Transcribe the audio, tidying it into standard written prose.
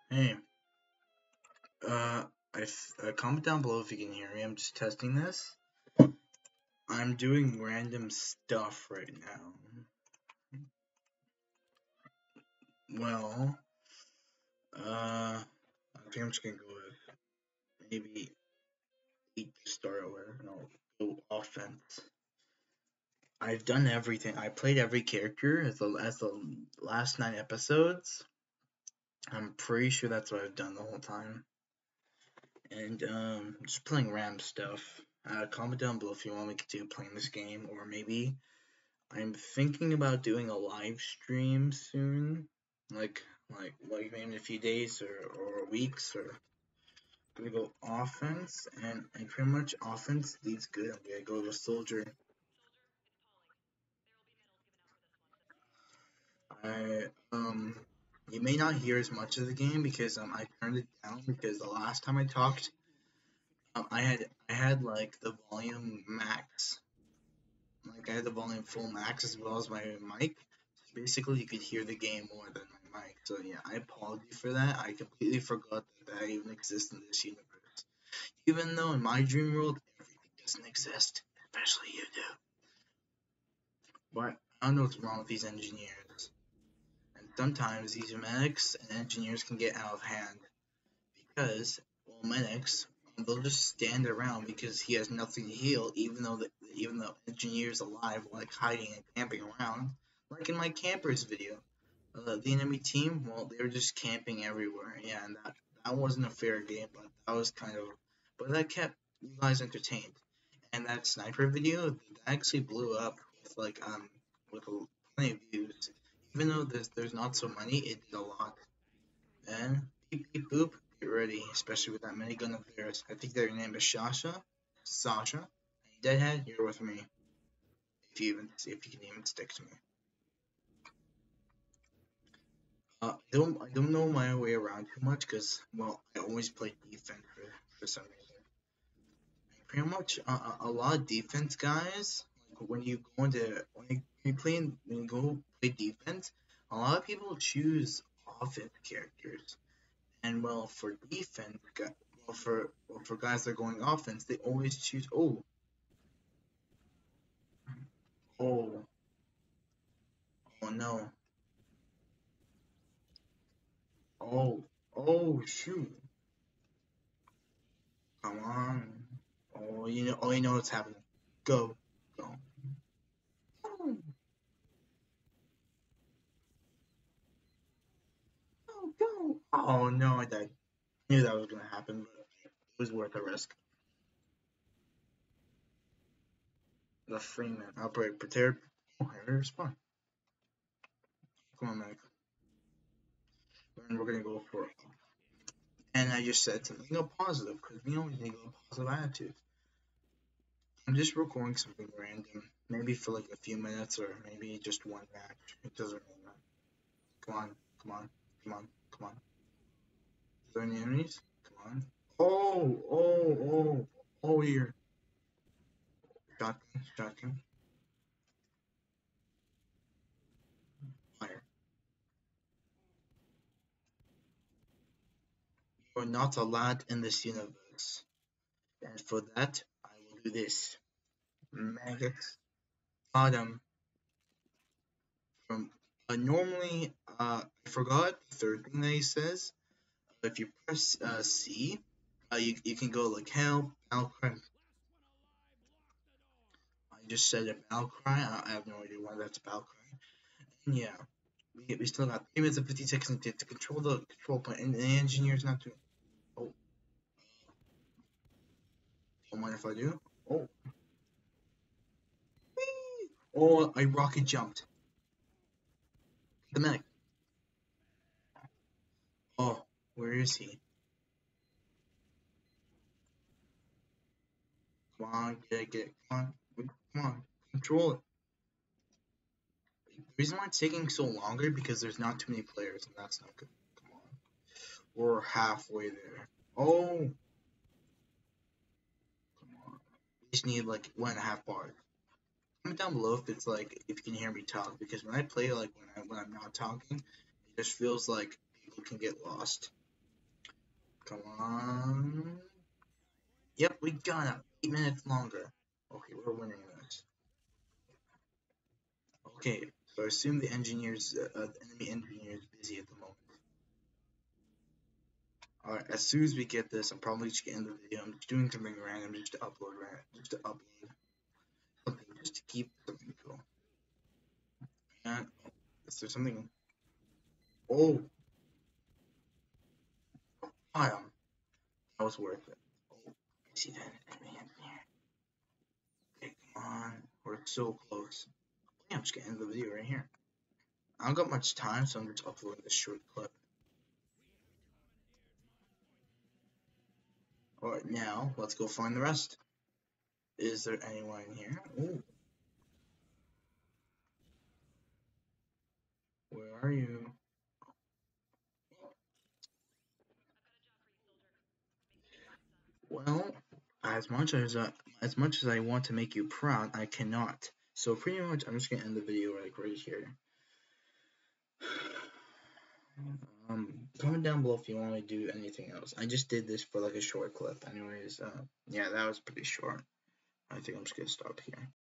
Hey, uh, comment down below if you can hear me. I'm just testing this. I'm doing random stuff right now. Well, I think I'm just gonna go with maybe 8 to start over. No, go offense. I've done everything. I played every character as the last 9 episodes. I'm pretty sure that's what I've done the whole time. And just playing random stuff. Comment down below if you want me to continue playing this game, or maybe I'm thinking about doing a live stream soon, like maybe in a few days or weeks, or gonna go offense, and pretty much offense leads good. I'm gonna go to soldier. I you may not hear as much of the game because I turned it down because the last time I talked, I had like the volume max. Like I had the volume full max as well as my mic. Basically, you could hear the game more than my mic. So yeah, I apologize for that. I completely forgot that even exists in this universe. Even though in my dream world everything doesn't exist, especially you do. But I don't know what's wrong with these engineers. And sometimes these medics and engineers can get out of hand because, well, medics they'll just stand around because he has nothing to heal, even though engineers alive like hiding and camping around, like in my campers video. The enemy team, well, they were just camping everywhere. Yeah, and that wasn't a fair game, but that was but that kept you guys entertained. And that sniper video, that actually blew up with plenty of views. Even though there's not so many, it did a lot. And beep beep boop, get ready, especially with that minigun of theirs. I think their name is Sasha. Deadhead, you're with me. If you can even stick to me. I don't know my way around too much because well I always play defense for some reason. Pretty much a lot of defense guys like when you go into when you go play defense, a lot of people choose offense characters. And well for defense, for guys that are going offense, they always choose oh oh no oh shoot, come on, you know what's happening. Go go. Go, go. Oh no, I died. I knew that was gonna happen, but it was worth the risk. The Freeman. Outbreak prepared. Oh, I already respond. Come on, Mac. And we're gonna go for it. And I just said something positive because we always need a positive attitude. I'm just recording something random, maybe for like a few minutes or maybe just one match. It doesn't really matter. Come on, come on, come on, come on. Is there any enemies? Come on. Oh, here. Shotgun, shotgun, fire. You're not allowed in this universe. And for that, I will do this. Maggots. Bottom. From normally, I forgot the third thing that he says. If you press C, you can go like help, outcry. I just said a battle cry. I have no idea why that's a battle cry. And yeah, we still got 3 minutes and 50 seconds to control the control point, and the engineer's not doing. Oh, don't mind if I do. Oh, oh, I rocket jumped. The medic. Oh, where is he? Come on, get it. Come on, control it. The reason why it's taking so longer because there's not too many players, and that's not good. Come on, we're halfway there. Oh, come on. We just need like 1.5 bars. Comment down below if it's like if you can hear me talk because when I play like when I'm not talking, it just feels like people can get lost. Come on. Yep, we got it. 8 minutes longer. Okay, we're winning this. Okay, so I assume the enemy engineer is busy at the moment. Alright, as soon as we get this, I'm probably just gonna end the video. I'm just doing something random just to upload something just to keep something cool. And is there something? Oh, I that was worth it. Oh, I see that enemy engineer. Okay, come on, we're so close. Yeah, I'm just gonna end the video right here. I don't got much time, so I'm just uploading this short clip. Alright, now let's go find the rest. Is there anyone in here? Ooh. Where are you? Well, as much as I want to make you proud, I cannot. So pretty much, I'm just gonna end the video right here. Comment down below if you want me to do anything else. I just did this for like a short clip, anyways. Yeah, that was pretty short. I think I'm just gonna stop here.